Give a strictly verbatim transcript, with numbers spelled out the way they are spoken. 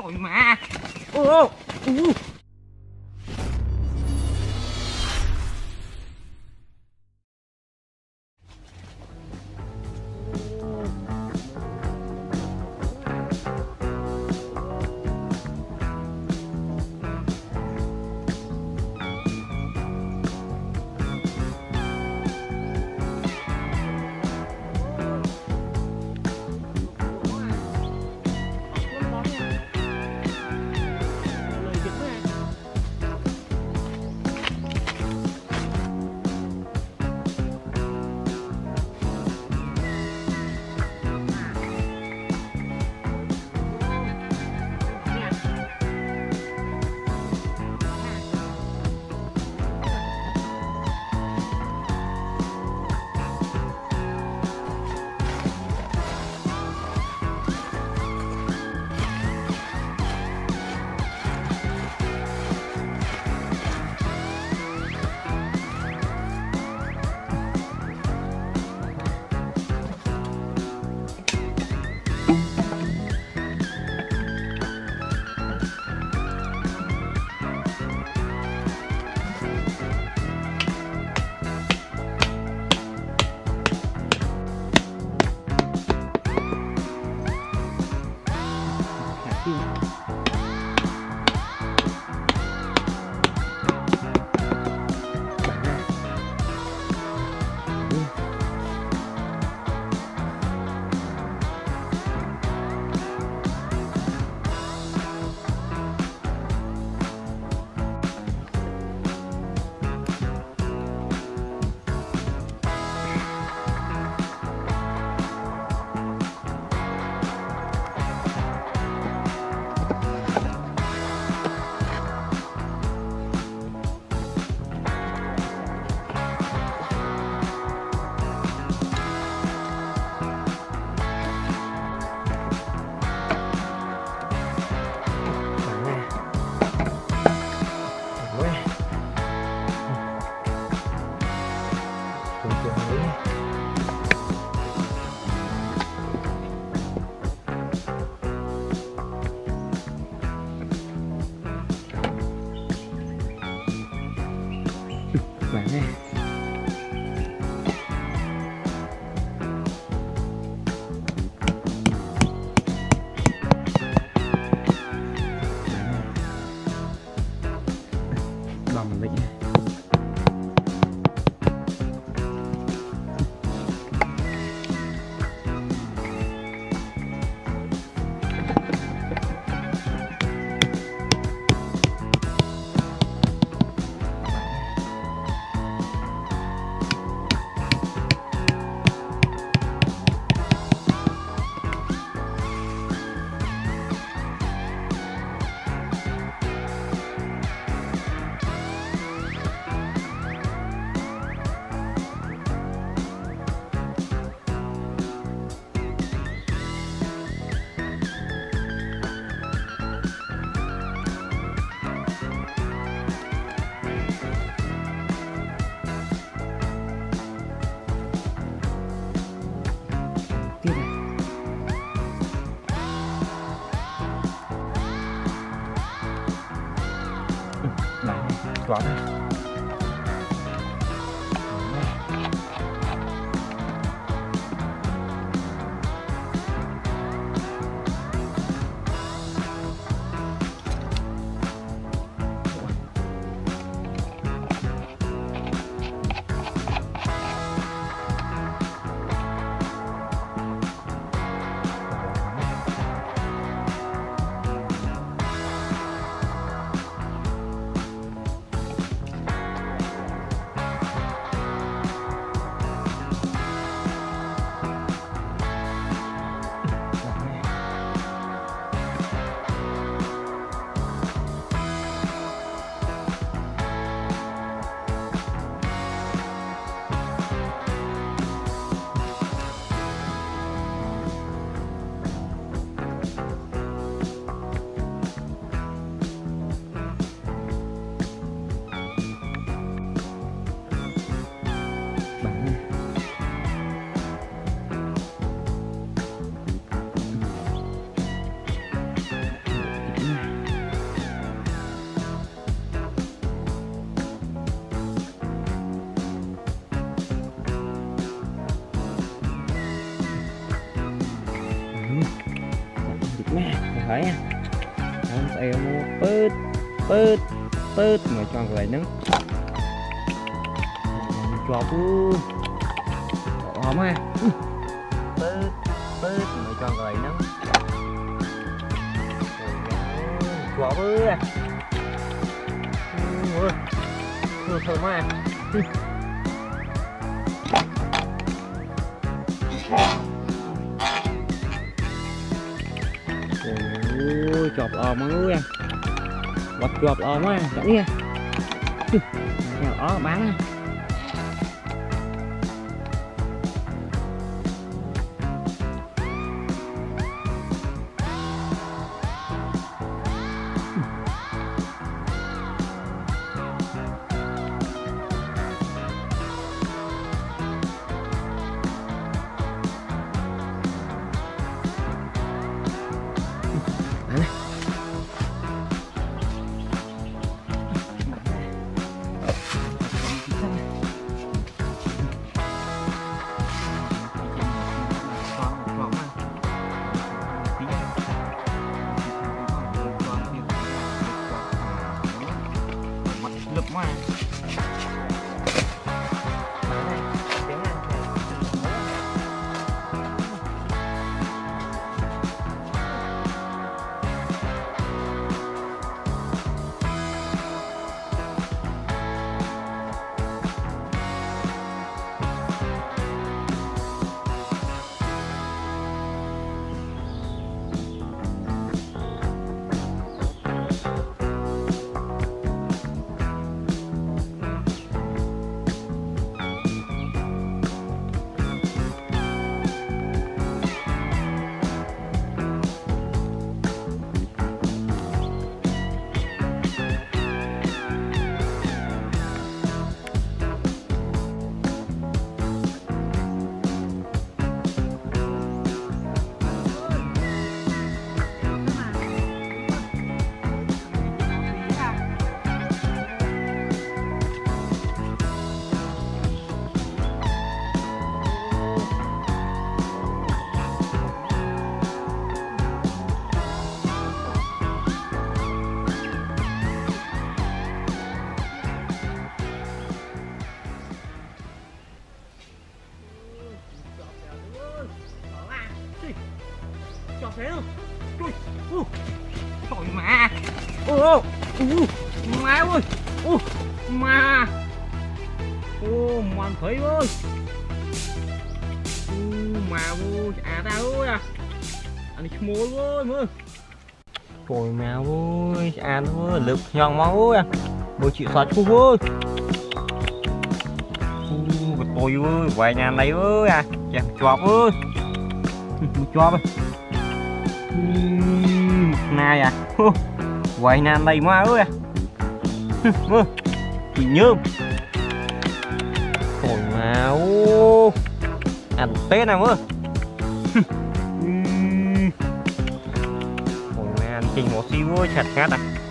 rồi mà. Ô ô. Bạn ơi. Bầm vậy. Tiếp này. Ừ, này, gọn này. mẹ thấy nha không sẽ mua bớt bớt bớt mà cho lại nắng cho bú hòm ha bớt bớt mà cho lại nắng cho bớt thơm thơm ha ôi chọp ôm mọi người bật chọp ôm á chẳng nha đó bán lực mà cho thế không? Ui, uh, trời mà, ô, uh, má ơi, uh, mà, ô, mòn thấy ơi, uh, mà ơi, à ta ơi à, anh đi mua ơi mơ, trời mà ơi, à ơi, lực nhọn máu ơi, bố chị xoát khu ơi, uh, tôi ơi, vài nhà này ơi à, chèo chọp ơi, một chọp ơi. Này à quay nan đây má ơi mơ chị nhơm trời mà ô ăn tết nào mơ trời mà ăn trình một xíu ơi chặt ngắt à